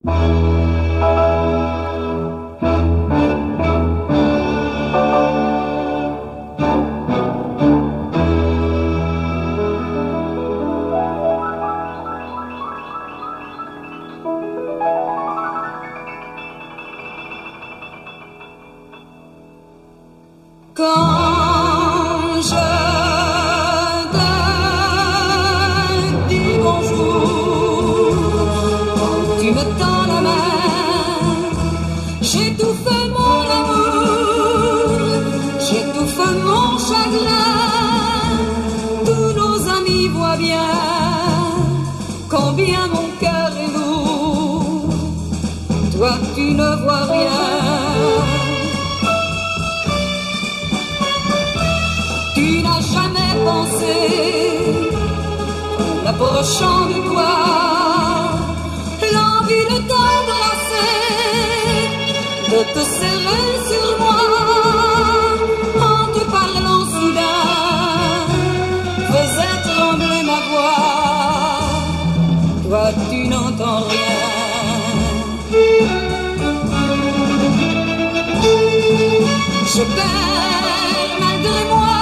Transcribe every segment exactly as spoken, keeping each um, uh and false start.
Quand je te dis bonjour, quand tu me tends la main, j'étouffe mon amour, j'étouffe mon chagrin. Tous nos amis voient bien combien mon cœur est lourd. Toi tu ne vois rien. Tu n'as jamais pensé, en approchant de toi, l'envie de t'embrasser, de te serrer sur moi, en te parlant soudain, faisait trembler ma voix. Toi tu n'entends rien. Je perds malgré moi,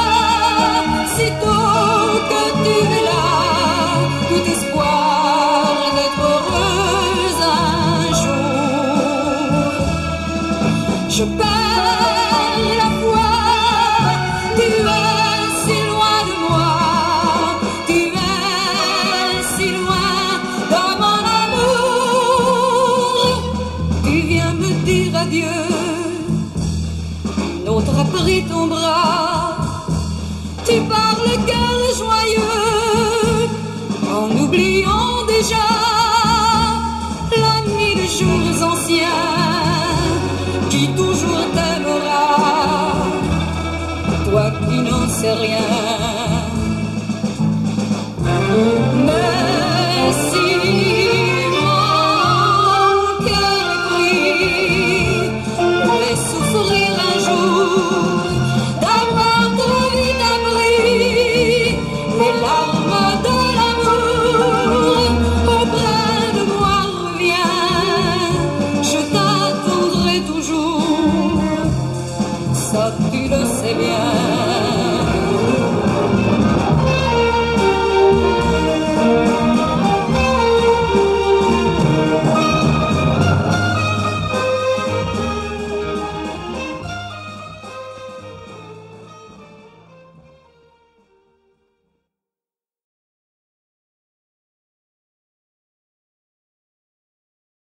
sitôt que tu es là, tout espoir d'être heureuse un jour. Je perds la foi, tu es si loin de moi, tu es si loin de mon amour. Tu viens me dire adieu, l'autre a pris ton bras. Tu parles cœur joyeux, en oubliant déjà l'ami de jours anciens, qui toujours t'aimera, toi qui n'en sais rien.